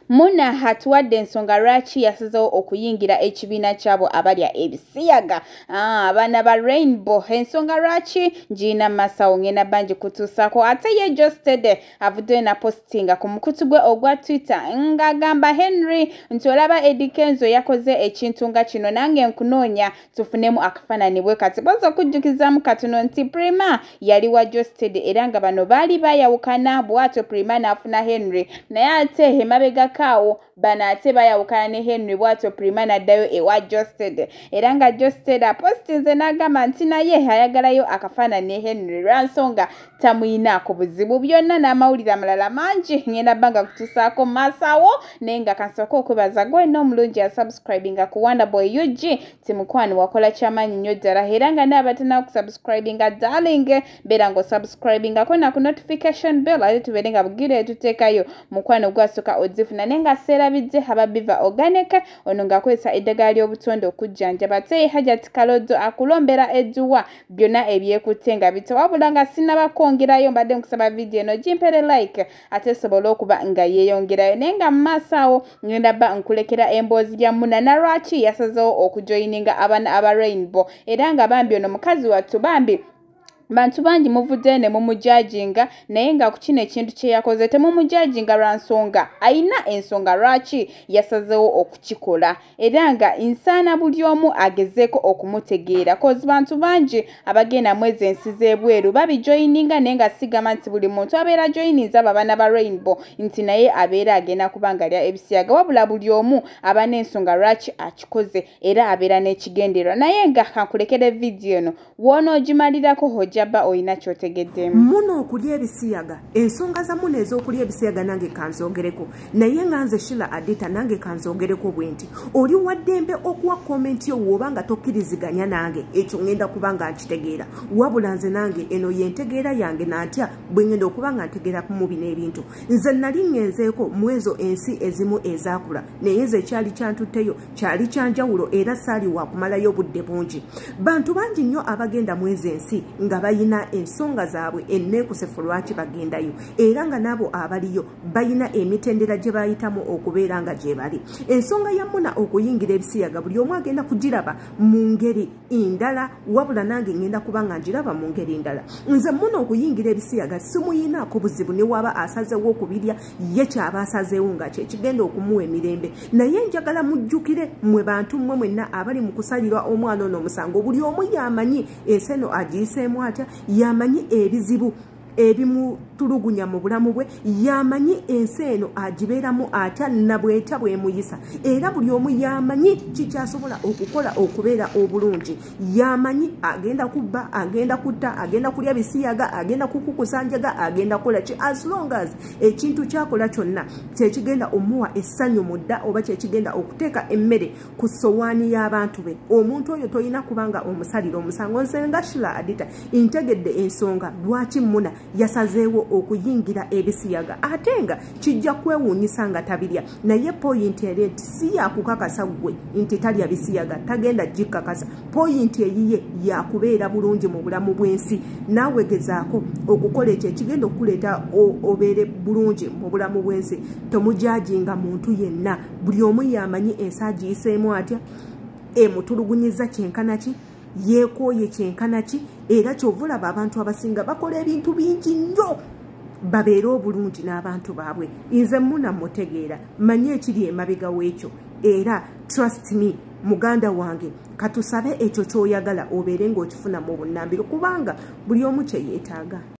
Muna hatuwadde ensonga lwaki yasazeewo okuyingira ekibiina kyabo abalya ebisiyaga abaana ba Rainbow. Ensonga lwaki ngiina masawo ngenda bangi kutuusaako ate ye Jostede avuddeyo na postinga ku mukutu gwe ogwa Twitter ng'agamba Henry nti olaba Eddy Kenzo yakoze ekintu nga kino nange nkunoonya tufunemu akafaananyi bwe kati. Boza okujjukizaamu katono nti Prima yali wa Jostede era nga bano baali bayawukana bw'atyo Prima n'afuna Henry naye ate emabega awo bana ate bayawukana ne Henry bw'atyo Prima n'addayo ewa Jostede era nga Jostede apostinze n'agamba nti naye ayagalayo akafaananyi ne Henry lwansonga tamuyinaako buzibu byonna n'amawulire amalala mangi ngenda bbanga kutuusaako masawo naye nga kansooka okwebaza gwena omulungi yasubscribinga ku Wonderboy UG timukwani wakola kyamaanyi nnyo ddala era nga n'abatana kusubscribinga darling beera ng'osubscribingako na ku notification bell ate tubeere nga bugire tuteekayo mukwano gwasooka ozifuna naye nga seerabidde ababiva organic ono ng'akozesa eddagala ly'obutonde okujjanjaba ate Hajati Kalodo akulombera edduwa byonna ebyekutte nga bitewabula nga sinnabakwongerayo mbadde nkusaba vidiyo eno gimpere like ate sobole okuba nga yeeyongerayo naye nga mu maaso awo ngenda bba nkulekera emboozi lya Muna na lwaki yasazeewo okujoyininga abaana aba Rainbow era nga bambi ono mukazi wattu bambi bantu bangi muvudde ne mumujajinga naye nga ku kino ekintu kye yakoze temumujajinga lwansonga ayina ensonga lwaki yasazeewo okukikola era nga insaana buli omu agezeeko okumutegeera kozi bantu bangi abagenda mwezi ensi z'ebweru babijoyininga naye nga sigamba nti buli muntu abeera joyininza abaana ba Rainbow nti naye abeera agenda kuba nga alya ebisiyaga wabula buli omu aba n'ensonga lwaki akikoze era abeera n'ekigendererwa naye nga kankulekere vidiyo eno w'onoogimalirako hoja ba oyina kyotegeddemu. Muna okulya ebisiyaga ensonga za Muna ez'okulya ebisiyaga nange kanzogereko naye nga nze Shila Adita nange kanzogereko bwenti oli waddembe okuwa komenti yo woba nga tokkiriziganya nange ekyo ngenda kuba nga nkitegeera wabula nze nange eno yentegeera yange nantya bwe ngenda okuba nga ntegeera mu bino ebintu nze nali ngenzeeko mu ezo ensi ezimu ezaakula naye ze kyali kyantutteyo kyali kyanjawulo era saali wakumalayo obudde bungi bantu bangi nnyo abagenda mu ezo ensi nga bayina ensonga zaabwe enneekusefu lwaki bagendayo era nga nabo abaliyo bayina emitendera gye bayitamu okubeera nga gye bali ensonga ya Muna okuyingira ebisiyaga buli omu agenda kugiraba mu ngeri endala wabula nange ngenda kuba nga ngiraba mu ngeri endala nze Muna okuyingira ebisiyaga simuyinaako buzibu ne waba asazeewo okubirya ye kyaba asazeewo nga kyekigenda okumuwa emirembe naye njagala mujjukire mmwe bantu mmwe mwenna abali mu kusalirwa omwana ono omusango buli omu yamanyi ensi eno agiyiseemu atya yamanyi ebizibu ebimutulugunya mu bulamu bwe yamanyi ensi eno agibeeramu atya nabweta bwemuyisa era buli omu yamanyi kikyasobola okukola okubeera obulungi yamanyi agenda kubba agenda kutta agenda kulya bisiyaga agenda kukukusanjaga agenda kola ki as long as ekintu kyakola kyonna kyekigenda omuwa essanyu mudda oba kyekigenda okuteeka emmere ku sowaani y'abantu be omuntu oyo toyina kubanga omusalira omusango nze nga Shila Adita ntegedde ensonga lwaki Muna yasazeewo okuyingira ebisiyaga ate nga kijja kwewuunyisa nga tabirya naye poyinti eri nti si yakukakasa gwe nti talya bisiyaga tagenda gikakasa poyinti eyiye yakubeera bulungi mu bulamu bw'ensi naawe gezaako okukola ekyo ekigenda okuleeta obeere bulungi mu bulamu bw'ensi tomujajinga muntu yenna buli omu yamanyi ensi agiyiseemu atya emutulugunyiza kyenkanaki yeekooye kyenkanaki era kyovulaba abantu abasinga bakola ebintu bingi nnyo babeere obulungi n'abantu baabwe nze Muna mutegeera manyi ekiri emabega w'ekyo era trust me muganda wange katusabe ekyo ky'oyagala obeere ng'okifuna mu bunnambiro kubanga buli omu kye yeetaaga.